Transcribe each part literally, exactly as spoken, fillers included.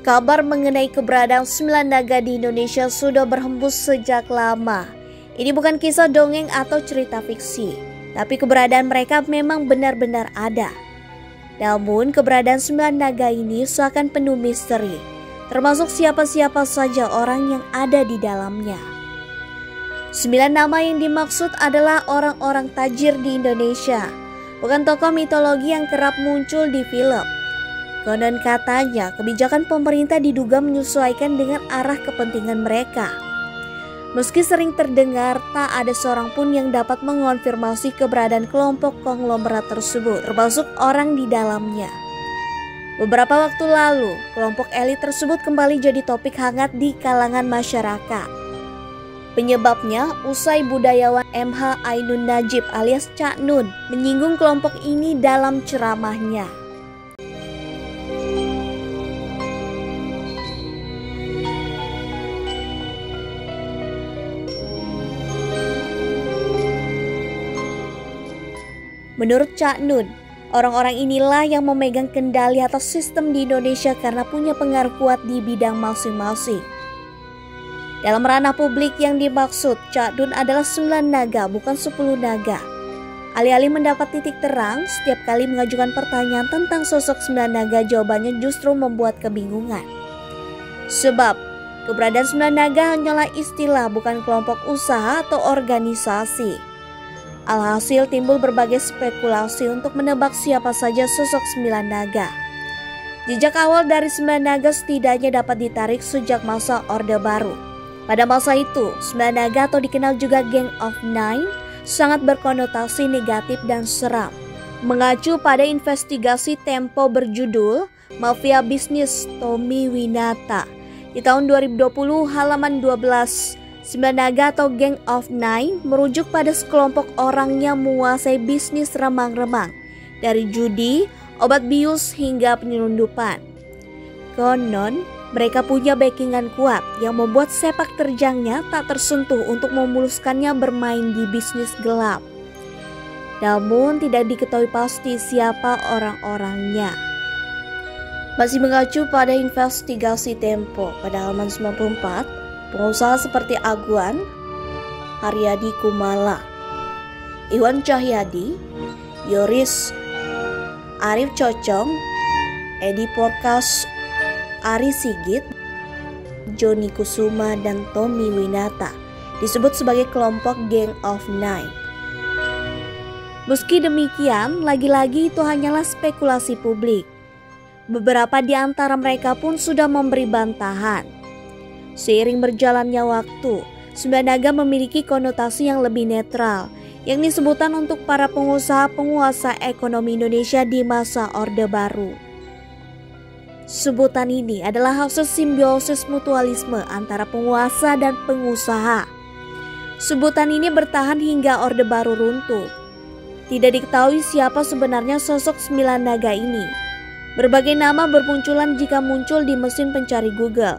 Kabar mengenai keberadaan sembilan naga di Indonesia sudah berhembus sejak lama. Ini bukan kisah dongeng atau cerita fiksi, tapi keberadaan mereka memang benar-benar ada. Namun keberadaan sembilan naga ini seakan penuh misteri, termasuk siapa-siapa saja orang yang ada di dalamnya. Sembilan nama yang dimaksud adalah orang-orang tajir di Indonesia, bukan tokoh mitologi yang kerap muncul di film. Konon katanya kebijakan pemerintah diduga menyesuaikan dengan arah kepentingan mereka. Meski sering terdengar, tak ada seorang pun yang dapat mengonfirmasi keberadaan kelompok konglomerat tersebut, termasuk orang di dalamnya. Beberapa waktu lalu, kelompok elit tersebut kembali jadi topik hangat di kalangan masyarakat. Penyebabnya, usai budayawan M H Ainun Najib alias Cak Nun menyinggung kelompok ini dalam ceramahnya. Menurut Cak Nun, orang-orang inilah yang memegang kendali atas sistem di Indonesia karena punya pengaruh kuat di bidang masing-masing. Dalam ranah publik yang dimaksud, Cak Nun adalah sembilan naga, bukan sepuluh naga. Alih-alih mendapat titik terang, setiap kali mengajukan pertanyaan tentang sosok sembilan naga, jawabannya justru membuat kebingungan. Sebab, keberadaan sembilan naga hanyalah istilah, bukan kelompok usaha atau organisasi. Alhasil timbul berbagai spekulasi untuk menebak siapa saja sosok sembilan naga. Jejak awal dari sembilan naga setidaknya dapat ditarik sejak masa Orde Baru. Pada masa itu, sembilan naga atau dikenal juga Gang of Nine sangat berkonotasi negatif dan seram. Mengacu pada investigasi Tempo berjudul Mafia Bisnis Tommy Winata di tahun dua ribu dua puluh halaman dua belas, sembilan naga atau Gang of Nine merujuk pada sekelompok orang yang menguasai bisnis remang-remang, dari judi, obat bius hingga penyelundupan. Konon, mereka punya backingan kuat yang membuat sepak terjangnya tak tersentuh untuk memuluskannya bermain di bisnis gelap. Namun tidak diketahui pasti siapa orang-orangnya. Masih mengacu pada investigasi Tempo pada halaman sembilan puluh empat, pengusaha seperti Aguan, Haryadi Kumala, Iwan Cahyadi, Yoris, Arif Cocong, Edi Porkas, Ari Sigit, Joni Kusuma, dan Tommy Winata disebut sebagai kelompok Gang of Nine. Meski demikian, lagi-lagi itu hanyalah spekulasi publik. Beberapa di antara mereka pun sudah memberi bantahan. Seiring berjalannya waktu, sembilan naga memiliki konotasi yang lebih netral, yakni sebutan untuk para pengusaha penguasa ekonomi Indonesia di masa Orde Baru. Sebutan ini adalah hasil simbiosis mutualisme antara penguasa dan pengusaha. Sebutan ini bertahan hingga Orde Baru runtuh. Tidak diketahui siapa sebenarnya sosok sembilan naga ini. Berbagai nama bermunculan jika muncul di mesin pencari Google.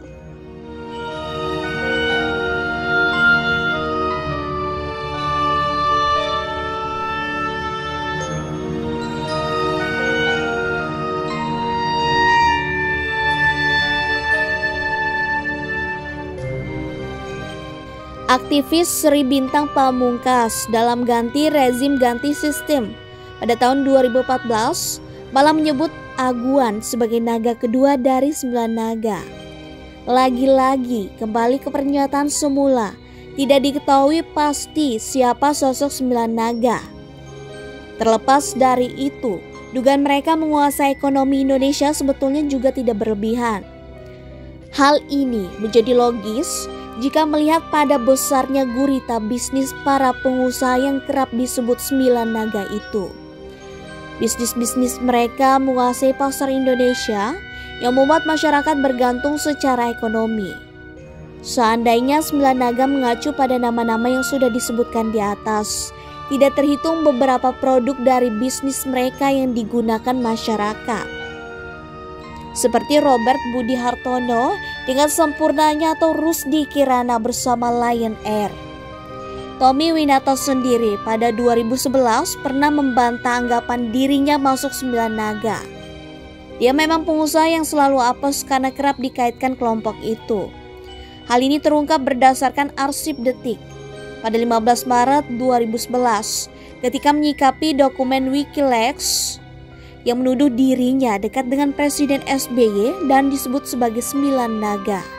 Aktivis Sri Bintang Pamungkas dalam ganti rezim ganti sistem pada tahun dua ribu empat belas malah menyebut Aguan sebagai naga kedua dari sembilan naga. Lagi-lagi kembali ke pernyataan semula, tidak diketahui pasti siapa sosok sembilan naga. Terlepas dari itu, dugaan mereka menguasai ekonomi Indonesia sebetulnya juga tidak berlebihan. Hal ini menjadi logis jika melihat pada besarnya gurita bisnis para pengusaha yang kerap disebut sembilan naga itu. Bisnis-bisnis mereka menguasai pasar Indonesia yang membuat masyarakat bergantung secara ekonomi. Seandainya sembilan naga mengacu pada nama-nama yang sudah disebutkan di atas, tidak terhitung beberapa produk dari bisnis mereka yang digunakan masyarakat. Seperti Robert Budi Hartono dengan sempurnanya atau Rusdi Kirana bersama Lion Air. Tommy Winata sendiri pada dua ribu sebelas pernah membantah anggapan dirinya masuk sembilan naga. Dia memang pengusaha yang selalu apes karena kerap dikaitkan kelompok itu. Hal ini terungkap berdasarkan arsip Detik pada lima belas Maret dua ribu sebelas ketika menyikapi dokumen Wikileaks yang menuduh dirinya dekat dengan Presiden S B Y dan disebut sebagai Sembilan Naga.